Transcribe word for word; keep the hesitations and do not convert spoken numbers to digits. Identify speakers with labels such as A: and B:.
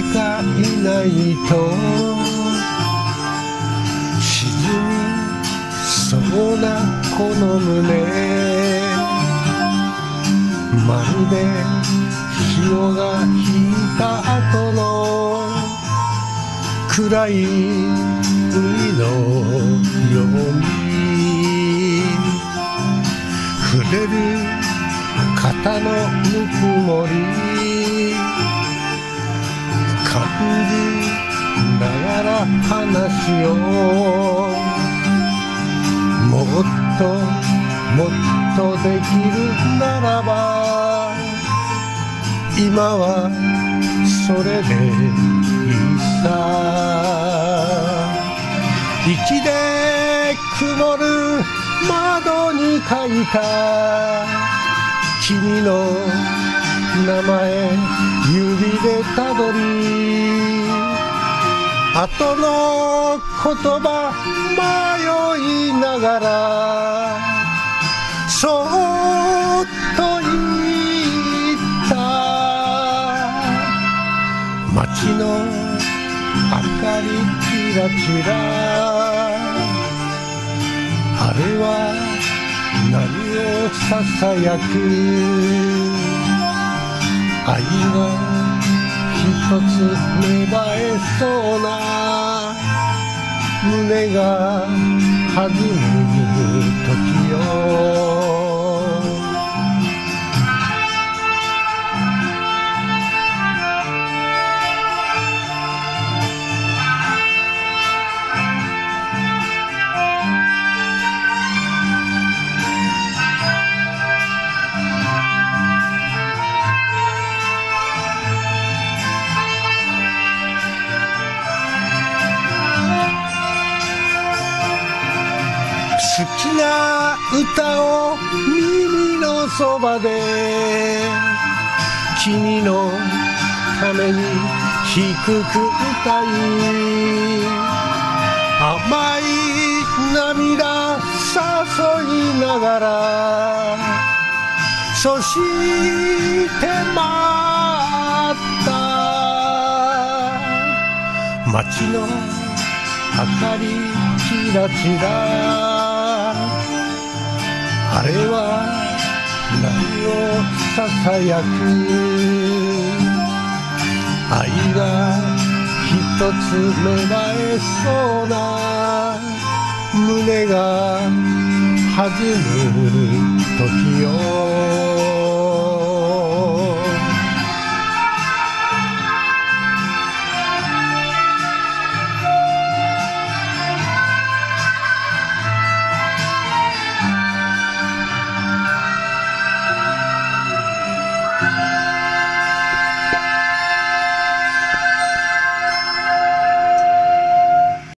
A: がいないと沈みそうなこの胸、まるで潮が引いた後の暗い海のように触れる肩のぬくもり感じながら話をもっともっとできるならば今はそれでいいさ。息で曇る窓に書いた君の名前指でたどり後の言葉迷いながらそっと言った街の明かりキラキラあれは何をささやく愛が一つ芽生えそうな胸が弾む時よ。好きな歌を耳のそばで君のために低く歌い甘い涙誘いながらそして待った街の明かりキラキラあれは何をささやく愛が一つ芽生えそうな胸が弾む時よ。